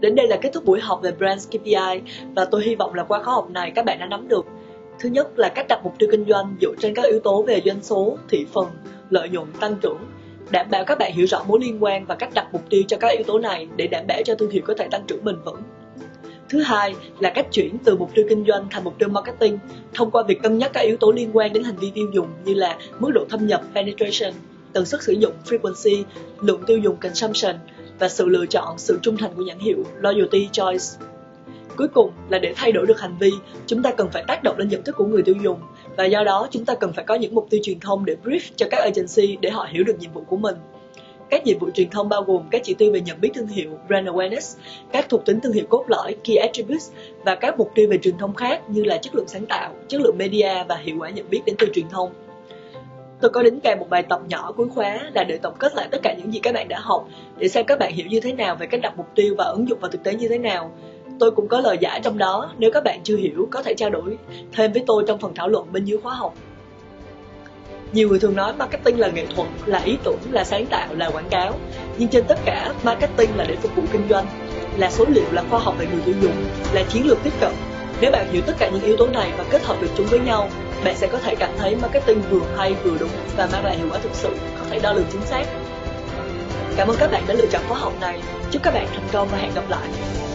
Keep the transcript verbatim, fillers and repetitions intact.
Đến đây là kết thúc buổi học về Brand kê pê i và tôi hy vọng là qua khóa học này các bạn đã nắm được. Thứ nhất là cách đặt mục tiêu kinh doanh dựa trên các yếu tố về doanh số, thị phần, lợi nhuận, tăng trưởng. Đảm bảo các bạn hiểu rõ mối liên quan và cách đặt mục tiêu cho các yếu tố này để đảm bảo cho thương hiệu có thể tăng trưởng bền vững. Thứ hai là cách chuyển từ mục tiêu kinh doanh thành mục tiêu marketing thông qua việc cân nhắc các yếu tố liên quan đến hành vi tiêu dùng như là mức độ thâm nhập penetration, tần suất sử dụng frequency, lượng tiêu dùng consumption và sự lựa chọn, sự trung thành của nhãn hiệu loyalty choice. Cuối cùng là để thay đổi được hành vi, chúng ta cần phải tác động lên nhận thức của người tiêu dùng và do đó chúng ta cần phải có những mục tiêu truyền thông để brief cho các agency để họ hiểu được nhiệm vụ của mình. Các nhiệm vụ truyền thông bao gồm các chỉ tiêu về nhận biết thương hiệu, brand awareness, các thuộc tính thương hiệu cốt lõi, key attributes và các mục tiêu về truyền thông khác như là chất lượng sáng tạo, chất lượng media và hiệu quả nhận biết đến từ truyền thông. Tôi có đính kèm một bài tập nhỏ cuối khóa là để tổng kết lại tất cả những gì các bạn đã học để xem các bạn hiểu như thế nào về cách đặt mục tiêu và ứng dụng vào thực tế như thế nào. Tôi cũng có lời giải trong đó, nếu các bạn chưa hiểu có thể trao đổi thêm với tôi trong phần thảo luận bên dưới khóa học. Nhiều người thường nói marketing là nghệ thuật, là ý tưởng, là sáng tạo, là quảng cáo. Nhưng trên tất cả, marketing là để phục vụ kinh doanh, là số liệu, là khoa học về người tiêu dùng, là chiến lược tiếp cận. Nếu bạn hiểu tất cả những yếu tố này và kết hợp được chúng với nhau, bạn sẽ có thể cảm thấy marketing vừa hay vừa đúng và mang lại hiệu quả thực sự, có thể đo lường chính xác. Cảm ơn các bạn đã lựa chọn khóa học này. Chúc các bạn thành công và hẹn gặp lại.